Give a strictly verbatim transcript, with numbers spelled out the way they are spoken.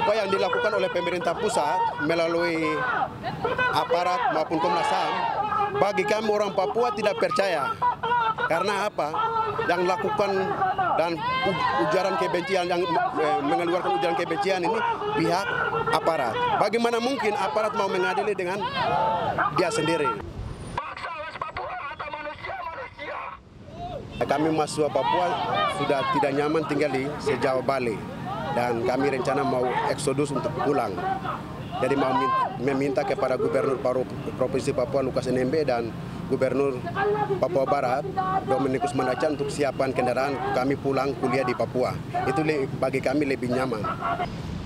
upaya yang dilakukan oleh pemerintah pusat melalui aparat maupun Komnas H A M, bagi kami orang Papua tidak percaya. Karena apa? Yang lakukan dan ujaran kebencian, yang mengeluarkan ujaran kebencian ini pihak aparat. Bagaimana mungkin aparat mau mengadili dengan dia sendiri? Kami mahasiswa Papua sudah tidak nyaman tinggal di sejauh Bali dan kami rencana mau eksodus untuk pulang. Jadi mau meminta kepada Gubernur Provinsi Papua Lukas N M B dan Gubernur Papua Barat Dominikus Manacan untuk siapkan kendaraan kami pulang kuliah di Papua. Itu bagi kami lebih nyaman.